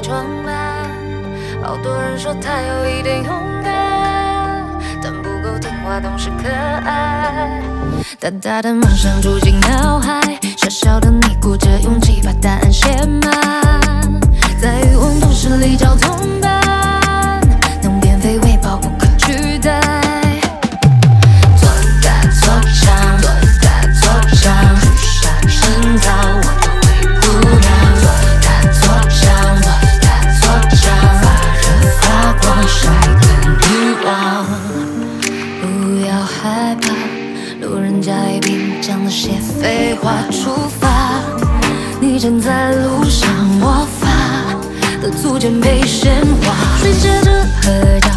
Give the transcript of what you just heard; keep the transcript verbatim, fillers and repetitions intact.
装扮。好多人说他有一点勇敢，但不够听话，懂事可爱。大大的梦想住进脑海，小小的你鼓着勇气把答案写满，在欲望都市里找同伴，能变废为宝不可取代。做大做强，做大做强，许下深造我的灰姑娘。做大做强，做大做强，发热发光，晒得女王。不要害怕，路人甲乙丙讲那些废话，出发。你正在路上，我发的足尖被鲜花，水接着河角。